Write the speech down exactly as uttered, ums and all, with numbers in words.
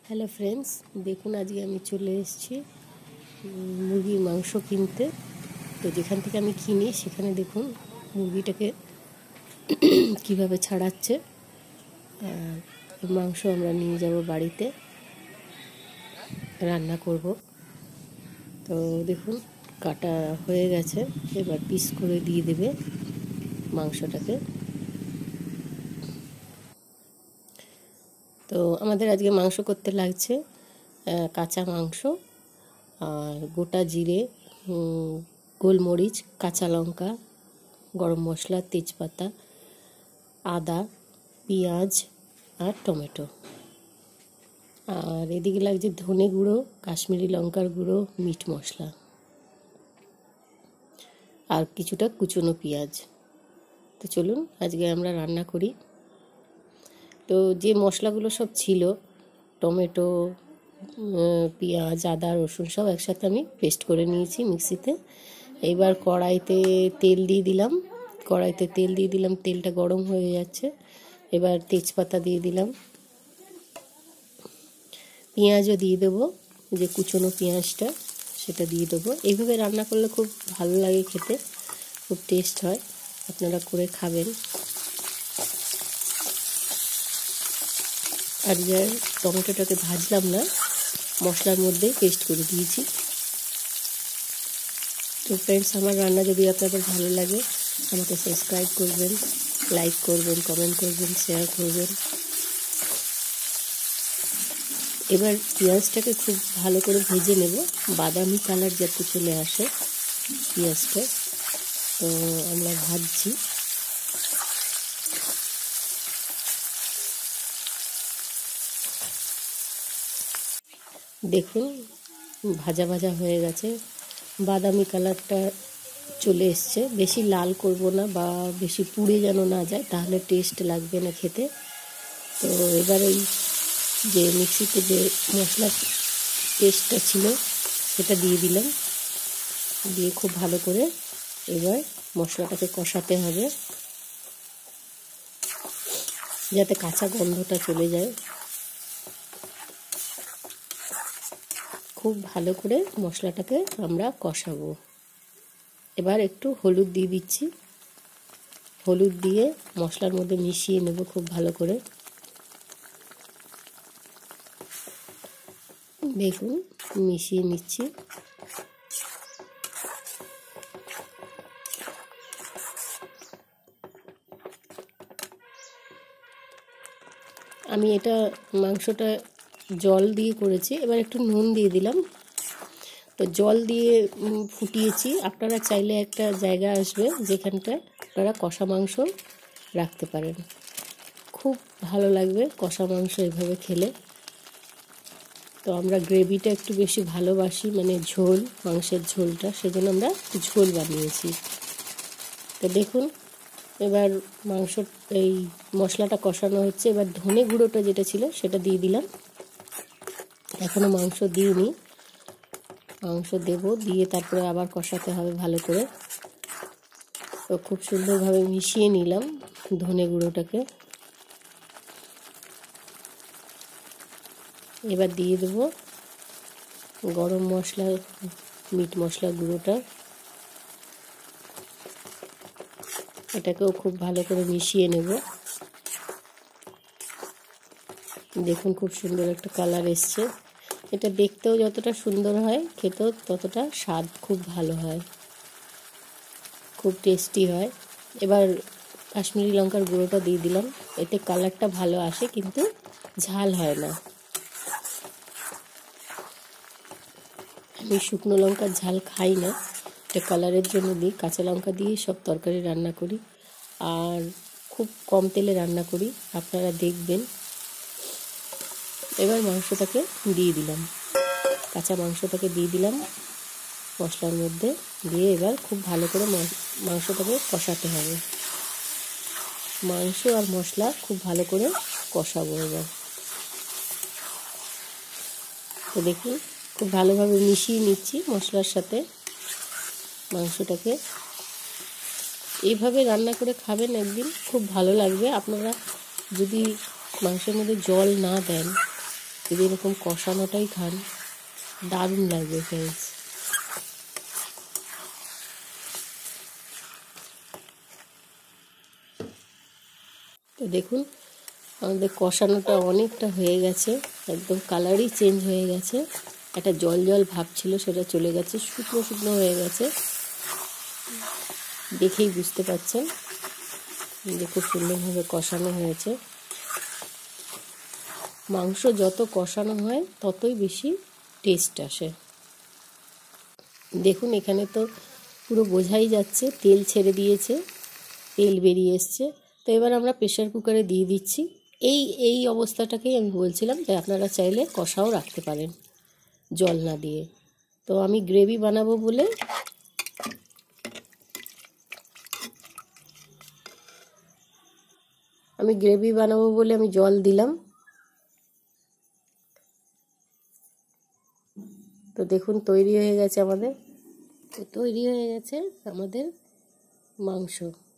Hello friends, দেখুন আজকে আমি চলে এসেছি মুরগির মাংস কিনতে। তো যেখান থেকে আমি কিনি সেখানে দেখুন মুরগিটাকে কিভাবে ছাড়াচ্ছে। মাংস আমরা নিয়ে যাব বাড়িতে, রান্না করব। তো দেখুন কাটা হয়ে গেছে, এবার পিস করে দিয়ে দেবে মাংসটাকে। তো আমাদের আজকে মাংস করতে লাগছে কাঁচা মাংস আর গোটা জিরে, গোলমরিচ, কাঁচা লঙ্কা, গরম মশলা, তেজপাতা, আদা, পেঁয়াজ আর টমেটো। আর এদিকে লাগছে ধনে গুঁড়ো, কাশ্মীরি লঙ্কার গুঁড়ো, মিট মশলা আর কিছুটা কুচনো পেঁয়াজ। তো চলুন আজকে আমরা রান্না করি। তো যে মশলাগুলো সব ছিল, টমেটো, পেঁয়াজ, আদা, রসুন সব একসাথে আমি পেস্ট করে নিয়েছি মিক্সিতে। এবার কড়াইতে তেল দিয়ে দিলাম কড়াইতে তেল দিয়ে দিলাম তেলটা গরম হয়ে যাচ্ছে। এবার তেজপাতা দিয়ে দিলাম, পেঁয়াজও দিয়ে দেবো, যে কুচনো পেঁয়াজটা সেটা দিয়ে দেবো। এইভাবে রান্না করলে খুব ভালো লাগে খেতে, খুব টেস্ট হয়, আপনারা করে খাবেন। আর যে টমেটোটাকে ভাজলাম না, মশলার মধ্যে পেস্ট করে দিয়েছি। তো ফ্রেন্ডস, আমার রান্না যদি আপনাদের ভালো লাগে আমাকে সাবস্ক্রাইব করবেন, লাইক করবেন, কমেন্ট করবেন, শেয়ার করবেন। এবার পেঁয়াজটাকে খুব ভালো করে ভেজে নেব, বাদামি কালার যাতে চলে আসে পেঁয়াজটা। তো আমরা ভাজছি। দেখুন ভাজা ভাজা হয়ে গেছে, বাদামি কালারটা চলে এসছে। বেশি লাল করব না বা বেশি পুড়ে যেন না যায়, তাহলে টেস্ট লাগবে না খেতে। তো এবার ওই যে মিক্সিতে যে মশলা পেস্টটা ছিল সেটা দিয়ে দিলাম, দিয়ে খুব ভালো করে এবার মশলাটাকে কষাতে হবে যাতে কাঁচা গন্ধটা চলে যায়। খুব ভালো করে মশলাটাকে আমরা কষাবো। এবার একটু হলুদ দিয়ে দিচ্ছি, হলুদ দিয়ে মশলার মধ্যে মিশিয়ে নেব খুব ভালো করে। দেখুন মিশিয়ে নিচ্ছি। আমি এটা মাংসটা জল দিয়ে করেছি, এবার একটু নুন দিয়ে দিলাম। তো জল দিয়ে ফুটিয়েছি। আপনারা চাইলে একটা জায়গা আসবে যেখানটা আপনারা কষা মাংস রাখতে পারেন, খুব ভালো লাগবে কষা মাংস এভাবে খেলে। তো আমরা গ্রেভিটা একটু বেশি ভালোবাসি, মানে ঝোল, মাংসের ঝোলটা, সেজন্য আমরা ঝোল বানিয়েছি। তো দেখুন এবার মাংস এই মশলাটা কষানো হচ্ছে। এবার ধনে গুঁড়োটা যেটা ছিল সেটা দিয়ে দিলাম। এখনও মাংস দিইনি, মাংস দেব, দিয়ে তারপরে আবার কষাতে হবে ভালো করে। তো খুব সুন্দরভাবে মিশিয়ে নিলাম ধনে গুঁড়োটাকে। এবার দিয়ে দেব গরম মশলা, মিট মশলা গুঁড়োটা। এটাকেও খুব ভালো করে মিশিয়ে নেব। দেখুন খুব সুন্দর একটা কালার এসছে। এটা দেখতেও যতটা সুন্দর হয়, খেতেও ততটা স্বাদ খুব ভালো হয়, খুব টেস্টি হয়। এবার কাশ্মীরি লঙ্কার গুঁড়োটা দিয়ে দিলাম, এতে কালারটা ভালো আসে কিন্তু ঝাল হয় না। আমি শুকনো লঙ্কার ঝাল খাই না, এটা কালারের জন্য দিই। কাঁচা লঙ্কা দিয়ে সব তরকারি রান্না করি আর খুব কম তেলে রান্না করি, আপনারা দেখবেন। এবার মাংসটাকে দিয়ে দিলাম, কাঁচা মাংসটাকে দিয়ে দিলাম মশলার মধ্যে, দিয়ে এবার খুব ভালো করে মাংসটাকে কষাতে হবে। মাংস আর মশলা খুব ভালো করে কষাবো এবার। তো দেখুন খুব ভালোভাবে মিশিয়ে নিচ্ছি মশলার সাথে মাংসটাকে। এইভাবে রান্না করে খাবেন একদিন, খুব ভালো লাগবে। আপনারা যদি মাংসের মধ্যে জল না দেন যদি এরকম কষানোটাই খান দারুণ লাগবে ফ্রেন্ডস। তো দেখুন আমাদের কষানোটা অনেকটা হয়ে গেছে, একদম কালারই চেঞ্জ হয়ে গেছে, একটা জল জল ভাব ছিল সেটা চলে গেছে, শুকনো শুকনো হয়ে গেছে, দেখেই বুঝতে পারছেন যে খুব সুন্দরভাবে কষানো হয়েছে। মাংস যত কষানো হয় ততই বেশি টেস্ট আসে। দেখুন এখানে তো পুরো বোঝাই যাচ্ছে তেল ছেড়ে দিয়েছে, তেল বেরিয়ে এসছে। তো এবার আমরা প্রেশার কুকারে দিয়ে দিচ্ছি। এই এই অবস্থাটাকেই আমি বলছিলাম যে আপনারা চাইলে কষাও রাখতে পারেন জল না দিয়ে। তো আমি গ্রেভি বানাবো বলে আমি গ্রেভি বানাবো বলে আমি জল দিলাম। তো দেখুন তৈরি হয়ে গেছে আমাদের, তৈরি হয়ে গেছে আমাদের মাংস।